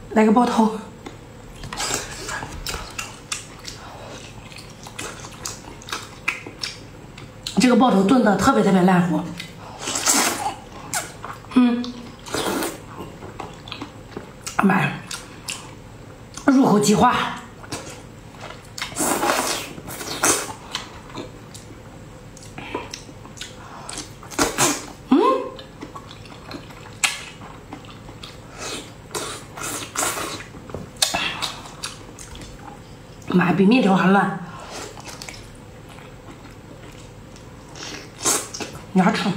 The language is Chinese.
来个爆头。这个爆头炖的特别烂乎。妈呀，入口即化。妈呀，比面条还烂，牙疼。